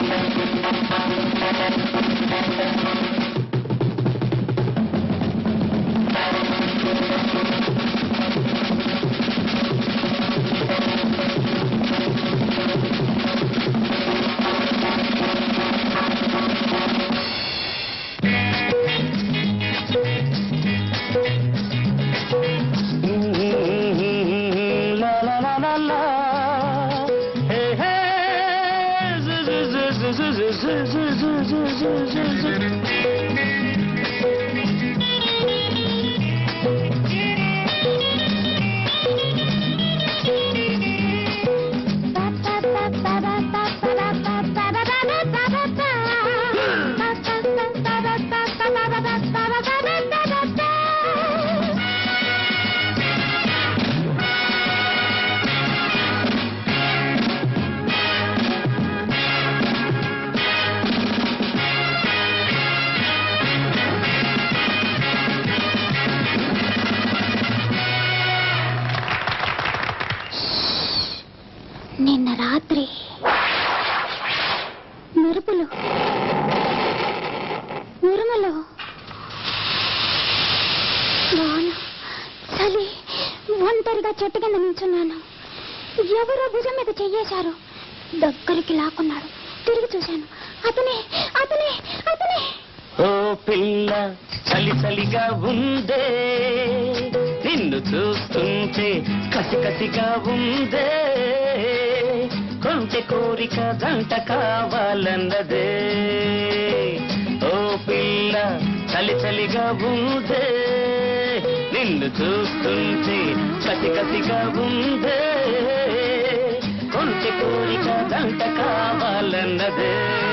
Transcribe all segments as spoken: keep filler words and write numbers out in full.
నిన్న రాత్రి మెరుపులు ఉరుములు వాన చలి ఒంటరిగా చెట్టు కింద నిల్చున్నాను. ఎవరో భుజం మీద చెయ్యేశారు. దగ్గరికి లాక్కున్నాడు. తిరిగి చూశాను. అతనే అతనే అతనే. ఓ పిల్ల చలి చలిగా ఉందే, నిన్ను చూస్తుంటే కసి కసిగా ఉందే, కొంచె కోరిక గంట కావాలన్నదే. ఓ పిల్ల చలి చలిగా ఉందే, నిన్ను చూస్తుంటే కసి కసిగా ఉందే, కొంచె కోరిక గంట కావాలన్నదే.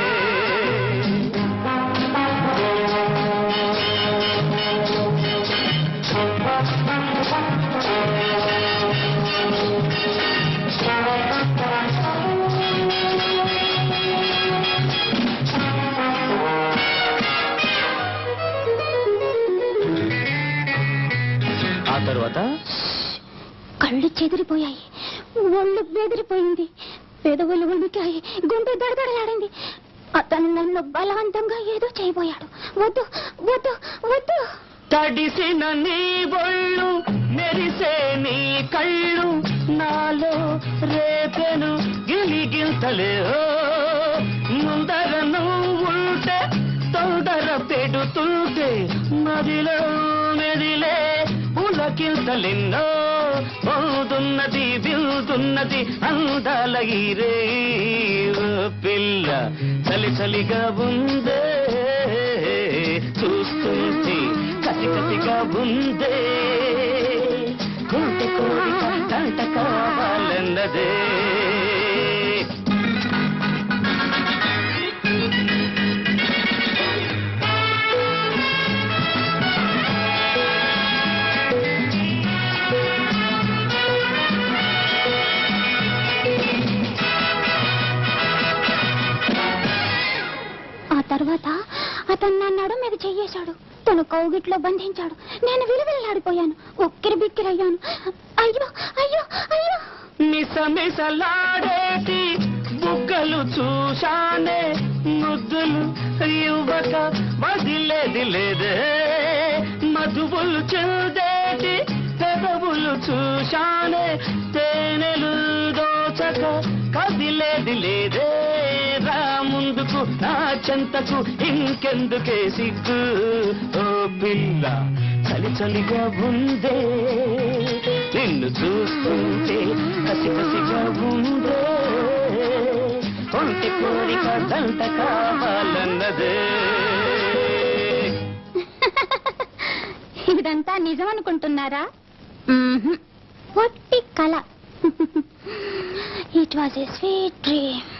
ఆ తర్వాత కళ్ళు చెదిరిపోయాయి, ఒళ్ళు బెదిరిపోయింది, పెదవులు వణికాయి, గుండె దడదడలాడింది. అతను నన్ను బలవంతంగా ఏదో చేయబోయాడు. వద్దు వద్దు వద్దు. తడిసిన నీ బొళ్ళు మెరిసే నీ కళ్ళు నాలో రేపెను గిలిగిల్తలే. ముందర నువ్వుంటే తొందర పెడుతుంటే మదిలో మెదిలే పులకిల్తలెన్నో. పోదున్నది విల్తున్నది అందాల ఈరే. పిల్ల చలి చలిగా ఉందే, చూస్తుంటే కసి కసిగా ఉందే, కోటి కోరిక కంట కావాలన్నదే. ఆ తర్వాత అతను నా నడు మీద చెయ్యేశాడు. తను కౌగిట్లో బంధించాడు. నేను విలువిల్లాడిపోయాను. ఉక్కిరి బిక్కిరయ్యాను. అయ్యో అయ్యో అయ్యో. మిసమిసలాడేటి బుగ్గలు చూశానే, ముద్దులు ఇవ్వక వదిలేది లేదే. మధువులు చెందేటి పెదవులు చూశానే, తేనెలు దోచక కదిలేది లేదే. రా ముందుకు నా చెంతకు ఇంకెందుకే సిగ్గు. ఓ పిల్ల చలి చలిగా ఉందే, నిన్ను చూస్తుంటే కసి కసిగా ఉందే, ఒంటి కోరిక దంట కావాలన్నదే. ఇదంతా నిజం అనుకుంటున్నారా? పొట్టి కళ. It was a sweet dream.